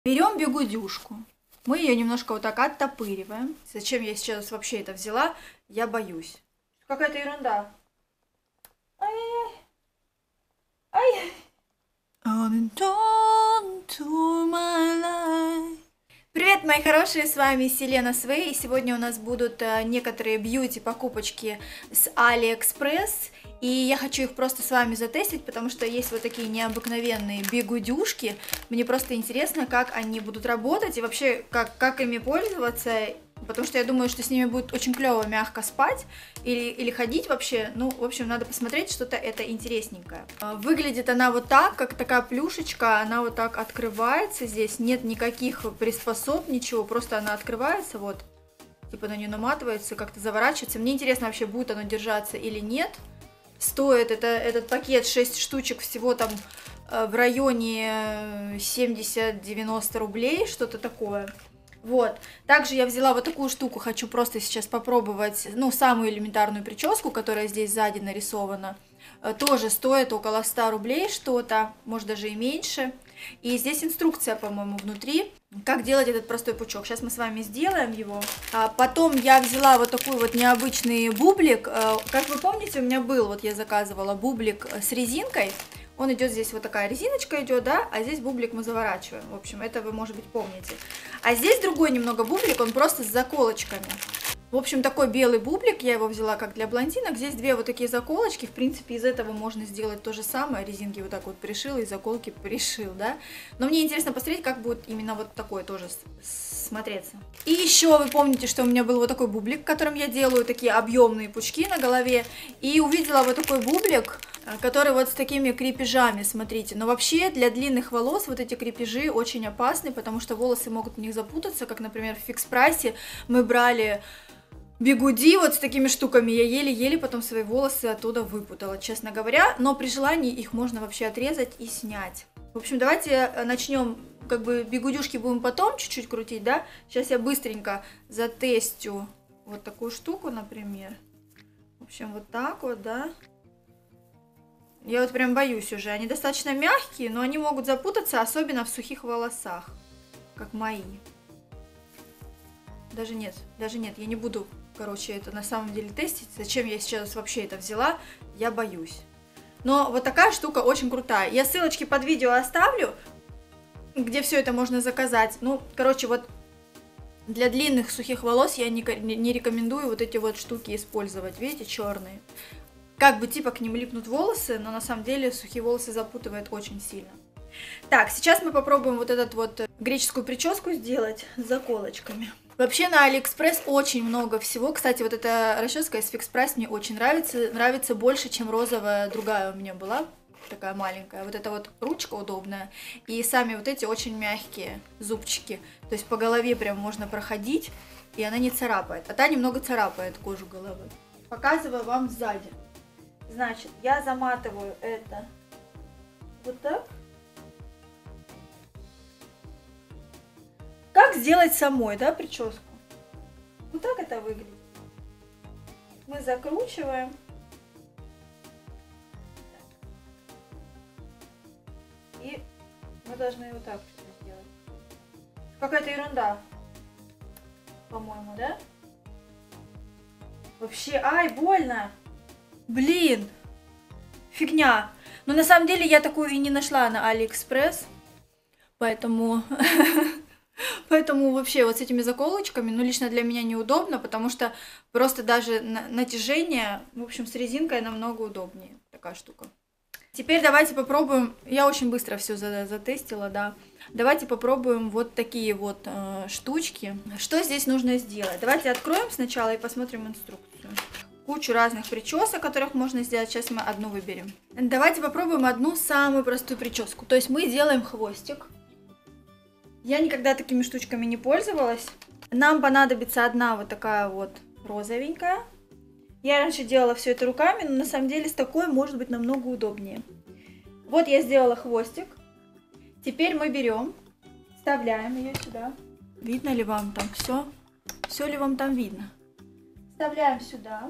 Берем бигудюшку. Мы ее немножко вот так оттопыриваем. Зачем я сейчас вообще это взяла? Я боюсь. Какая-то ерунда. Ай-яй-яй. Ай. Привет, мои хорошие, с вами Селена Свей, и сегодня у нас будут некоторые бьюти-покупочки с AliExpress, и я хочу их просто с вами затестить, потому что есть вот такие необыкновенные бигудюшки, мне просто интересно, как они будут работать и вообще, как ими пользоваться, потому что я думаю, что с ними будет очень клево, мягко спать или ходить вообще, ну, в общем, надо посмотреть, что-то это интересненькое. Выглядит она вот так, как такая плюшечка, она вот так открывается, здесь нет никаких приспособ, ничего, просто она открывается, вот, типа на нее наматывается, как-то заворачивается. Мне интересно вообще, будет оно держаться или нет. Стоит этот пакет 6 штучек всего там в районе 70-90 рублей, что-то такое. Вот, также я взяла вот такую штуку, хочу просто сейчас попробовать, ну, самую элементарную прическу, которая здесь сзади нарисована, тоже стоит около 100 рублей что-то, может даже и меньше, и здесь инструкция, по-моему, внутри, как делать этот простой пучок, сейчас мы с вами сделаем его. Потом я взяла вот такой вот необычный бублик, как вы помните, у меня был, вот я заказывала бублик с резинкой. Он идет здесь, вот такая резиночка идет, да, а здесь бублик мы заворачиваем. В общем, это вы, может быть, помните. А здесь другой немного бублик, он просто с заколочками. В общем, такой белый бублик, я его взяла как для блондинок. Здесь две вот такие заколочки, в принципе, из этого можно сделать то же самое. Резинки вот так вот пришил и заколки пришил, да. Но мне интересно посмотреть, как будет именно вот такое тоже смотреться. И еще вы помните, что у меня был вот такой бублик, которым я делаю такие объемные пучки на голове. И увидела вот такой бублик, который вот с такими крепежами, смотрите. Но вообще для длинных волос вот эти крепежи очень опасны, потому что волосы могут в них запутаться, как, например, в Фикс Прайсе мы брали бигуди вот с такими штуками, я еле-еле потом свои волосы оттуда выпутала, честно говоря, но при желании их можно вообще отрезать и снять. В общем, давайте начнем, как бы бигудюшки будем потом чуть-чуть крутить, да? Сейчас я быстренько затестю вот такую штуку, например. В общем, вот так вот, да. Я вот прям боюсь уже, они достаточно мягкие, но они могут запутаться, особенно в сухих волосах, как мои. Даже нет, я не буду, короче, это на самом деле тестить. Зачем я сейчас вообще это взяла, я боюсь. Но вот такая штука очень крутая. Я ссылочки под видео оставлю, где все это можно заказать. Ну, короче, вот для длинных сухих волос я не рекомендую вот эти вот штуки использовать. Видите, черные. Как бы типа к ним липнут волосы, но на самом деле сухие волосы запутывает очень сильно. Так, сейчас мы попробуем вот эту вот греческую прическу сделать с заколочками. Вообще на AliExpress очень много всего. Кстати, вот эта расческа из Fix Price мне очень нравится. Нравится больше, чем розовая другая у меня была. Такая маленькая. Вот эта вот ручка удобная. И сами вот эти очень мягкие зубчики. То есть по голове прям можно проходить, и она не царапает. А та немного царапает кожу головы. Показываю вам сзади. Значит, я заматываю это вот так. Как сделать самой, да, прическу? Вот так это выглядит. Мы закручиваем. И мы должны вот так сделать. Какая-то ерунда, по-моему, да? Вообще, ай, больно. Блин, фигня. Но на самом деле я такую и не нашла на AliExpress, поэтому вообще вот с этими заколочками, ну, лично для меня неудобно, потому что просто даже натяжение, в общем, с резинкой намного удобнее такая штука. Теперь давайте попробуем, я очень быстро все затестила, да. Давайте попробуем вот такие вот штучки. Что здесь нужно сделать? Давайте откроем сначала и посмотрим инструкцию. Кучу разных причесок, которых можно сделать. Сейчас мы одну выберем. Давайте попробуем одну самую простую прическу. То есть мы делаем хвостик. Я никогда такими штучками не пользовалась. Нам понадобится одна вот такая вот розовенькая. Я раньше делала все это руками, но на самом деле с такой может быть намного удобнее. Вот я сделала хвостик. Теперь мы берем, вставляем ее сюда. Видно ли вам там все? Все ли вам там видно? Вставляем сюда.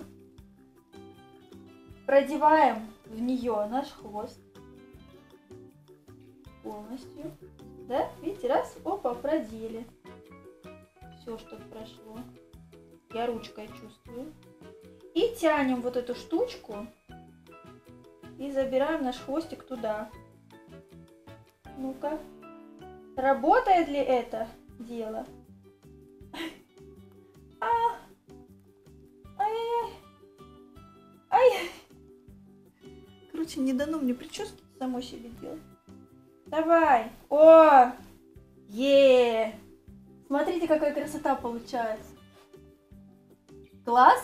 Продеваем в нее наш хвост полностью. Да? Видите, раз, опа, продели. Все, что прошло. Я ручкой чувствую. И тянем вот эту штучку. И забираем наш хвостик туда. Ну-ка. Работает ли это дело? Ай-яй-яй. Ай. Короче, не дано мне прически самой себе делать. Давай. О! Е! Смотрите, какая красота получается. Класс?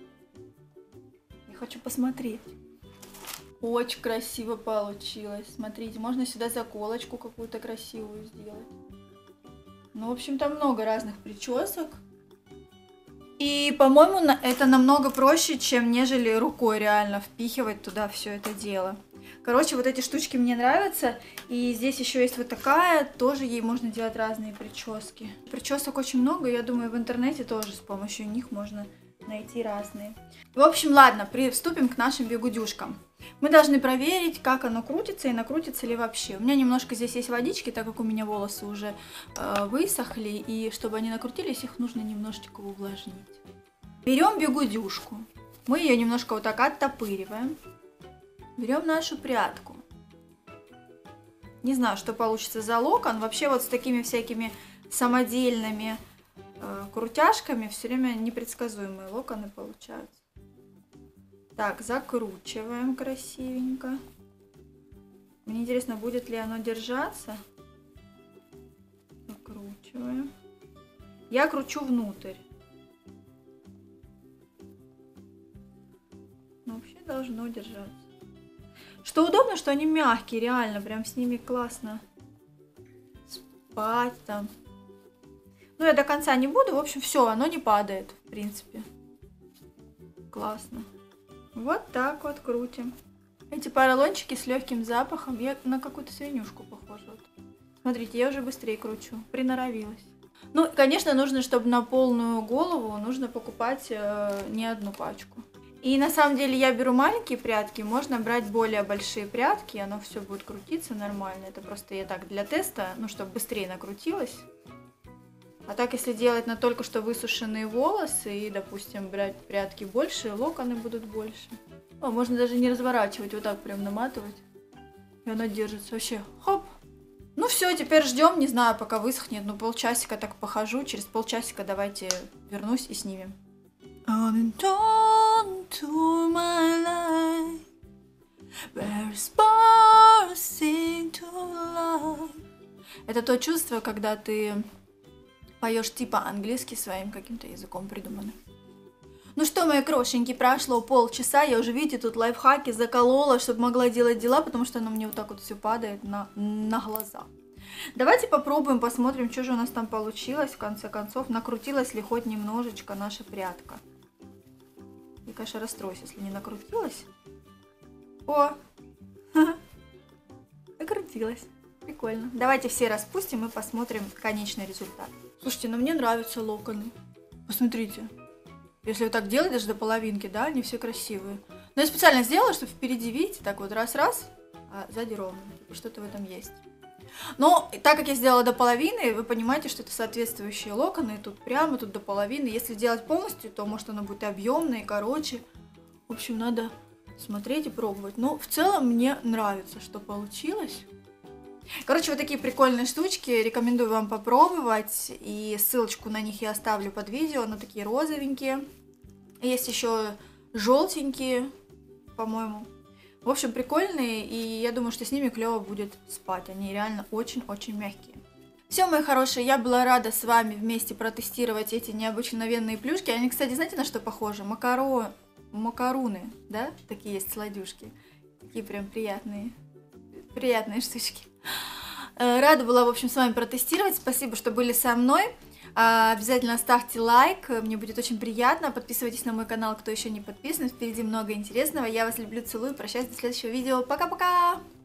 Я хочу посмотреть. Очень красиво получилось. Смотрите, можно сюда заколочку какую-то красивую сделать. Ну, в общем, там много разных причесок. И, по-моему, это намного проще, чем нежели рукой реально впихивать туда все это дело. Короче, вот эти штучки мне нравятся. И здесь еще есть вот такая, тоже ей можно делать разные прически. Причесок очень много, я думаю, в интернете тоже с помощью них можно найти разные. В общем, ладно, приступим к нашим бигудюшкам. Мы должны проверить, как оно крутится и накрутится ли вообще. У меня немножко здесь есть водички, так как у меня волосы уже высохли, и чтобы они накрутились, их нужно немножечко увлажнить. Берем бигудюшку, мы ее немножко вот так оттопыриваем. Берем нашу прядку. Не знаю, что получится за локон. Вообще вот с такими всякими самодельными крутяшками все время непредсказуемые локоны получаются. Так, закручиваем красивенько. Мне интересно, будет ли оно держаться. Закручиваем. Я кручу внутрь. Но вообще должно держаться. Что удобно, что они мягкие, реально, прям с ними классно спать там. Ну, я до конца не буду, в общем, все, оно не падает, в принципе. Классно. Вот так вот крутим. Эти поролончики с легким запахом, я на какую-то свинюшку похожа. Вот. Смотрите, я уже быстрее кручу, приноровилась. Ну, конечно, нужно, чтобы на полную голову, нужно покупать не одну пачку. И на самом деле я беру маленькие прядки, можно брать более большие прядки, оно все будет крутиться нормально. Это просто я так для теста, ну, чтобы быстрее накрутилось. А так, если делать на только что высушенные волосы и, допустим, брать прядки больше, локоны будут больше. О, можно даже не разворачивать, вот так прям наматывать. И она держится вообще. Хоп! Ну все, теперь ждем, не знаю, пока высохнет. Ну, полчасика так похожу. Через полчасика давайте вернусь и снимем. Это то чувство, когда ты поешь типа английский своим каким-то языком придуманным. Ну что, мои крошеньки, прошло полчаса, я уже, видите, тут лайфхаки заколола, чтобы могла делать дела, потому что оно мне вот так вот все падает на глаза. Давайте попробуем, посмотрим, что же у нас там получилось, в конце концов, накрутилась ли хоть немножечко наша прядка. Я, конечно, расстроюсь, если не накрутилась. О! Накрутилась. Прикольно. Давайте все распустим и посмотрим конечный результат. Слушайте, ну мне нравятся локоны. Посмотрите. Если вот так делать даже до половинки, да, они все красивые. Но я специально сделала, чтобы впереди, видите, так вот раз-раз, а сзади ровно. Что-то в этом есть. Но так как я сделала до половины, вы понимаете, что это соответствующие локоны. Тут прямо, тут до половины. Если делать полностью, то может оно будет и объемное, и короче. В общем, надо смотреть и пробовать. Но в целом мне нравится, что получилось. Короче, вот такие прикольные штучки. Рекомендую вам попробовать. И ссылочку на них я оставлю под видео. Они такие розовенькие. Есть еще желтенькие, по-моему. В общем, прикольные. И я думаю, что с ними клево будет спать. Они реально очень-очень мягкие. Все, мои хорошие, я была рада с вами вместе протестировать эти необыкновенные плюшки. Они, кстати, знаете, на что похожи? Макаруны, да? Такие есть сладюшки. Такие прям приятные штучки. Рада была, в общем, с вами протестировать. Спасибо, что были со мной. Обязательно ставьте лайк, мне будет очень приятно. Подписывайтесь на мой канал, кто еще не подписан. Впереди много интересного. Я вас люблю, целую. Прощаюсь до следующего видео. Пока-пока!